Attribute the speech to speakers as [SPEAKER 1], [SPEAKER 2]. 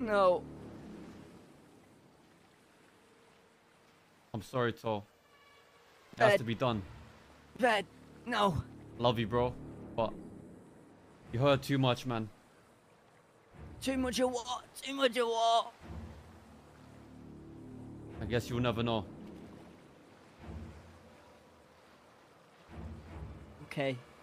[SPEAKER 1] No.
[SPEAKER 2] I'm sorry, To. It has
[SPEAKER 1] Ved.
[SPEAKER 2] to be done.
[SPEAKER 1] Ved. No.
[SPEAKER 2] Love you, bro. But you heard too much, man.
[SPEAKER 1] Too much of what? Too much of what?
[SPEAKER 2] I guess you'll never know.
[SPEAKER 1] Okay.